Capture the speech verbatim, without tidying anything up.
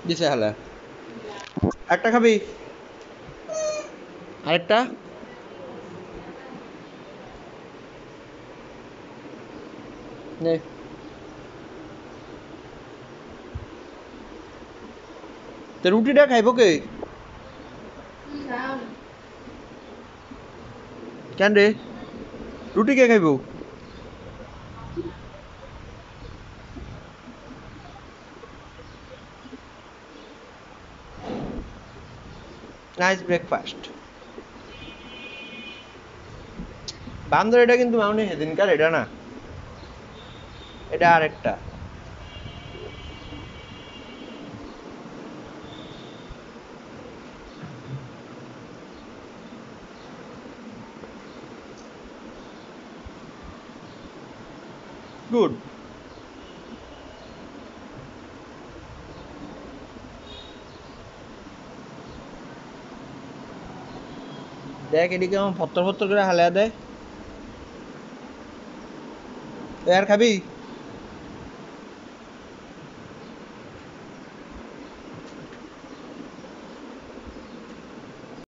দিছে হালা একটা খাবি আরেকটা নে তো রুটিটা খাইব কে কেন রে রুটি কে খাইব নাইস ব্রেকফাস্ট বান্দর এটা কিন্তু মামনি সেদিনকার এটা না এটা আরেকটা গুড দেখ এদিকে আমার ফত্তর ফত্তর করে হালিয়া দেয় তুই আর খাবি